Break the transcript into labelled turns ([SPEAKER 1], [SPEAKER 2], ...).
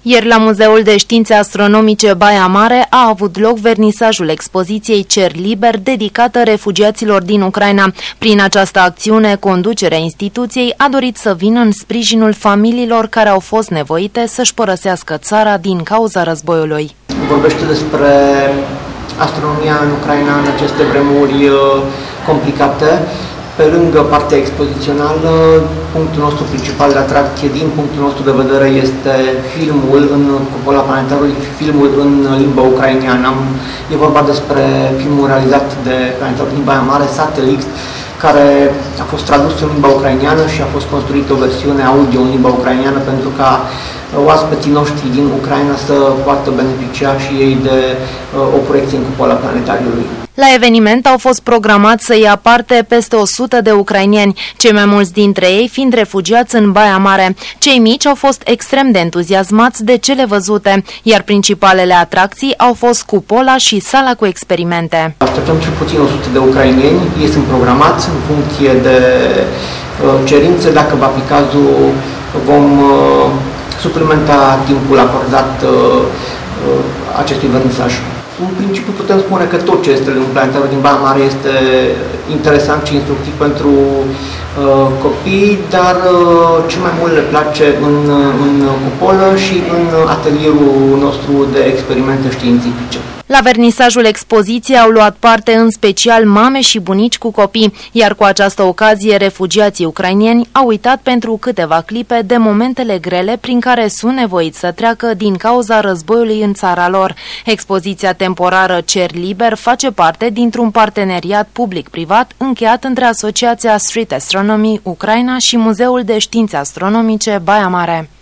[SPEAKER 1] Ieri la Muzeul de Științe Astronomice Baia Mare a avut loc vernisajul expoziției Cer Liber dedicată refugiaților din Ucraina. Prin această acțiune, conducerea instituției a dorit să vină în sprijinul familiilor care au fost nevoite să-și părăsească țara din cauza războiului.
[SPEAKER 2] Vorbește despre astronomia în Ucraina în aceste vremuri complicate. Pe lângă partea expozițională, punctul nostru principal de atracție, din punctul nostru de vedere, este filmul în cupola planetarului, filmul în limba ucraineană. E vorba despre filmul realizat de planetarul din Baia Mare, Satellix, care a fost tradus în limba ucraineană și a fost construită o versiune audio în limba ucraineană pentru ca oaspeții noștri din Ucraina să poată beneficia și ei de o proiecție în cupola planetariului.
[SPEAKER 1] La eveniment au fost programați să ia parte peste 100 de ucraineni, cei mai mulți dintre ei fiind refugiați în Baia Mare. Cei mici au fost extrem de entuziasmați de cele văzute, iar principalele atracții au fost cupola și sala cu experimente.
[SPEAKER 2] Așteptăm cel puțin 100 de ucraineni, ei sunt programați în funcție de cerințe. Dacă va fi cazul, vom suplimenta timpul acordat acestui vernisaj. În principiu putem spune că tot ce este în planetarul din Baia Mare este interesant și instructiv pentru copii, dar cel mai mult le place în cupolă și în atelierul nostru de experimente științifice.
[SPEAKER 1] La vernisajul expoziției au luat parte în special mame și bunici cu copii, iar cu această ocazie refugiații ucraineni au uitat pentru câteva clipe de momentele grele prin care sunt nevoiți să treacă din cauza războiului în țara lor. Expoziția temporară Cer Liber face parte dintr-un parteneriat public-privat încheiat între Asociația Street Astronomy Ucraina și Muzeul de Științe Astronomice Baia Mare.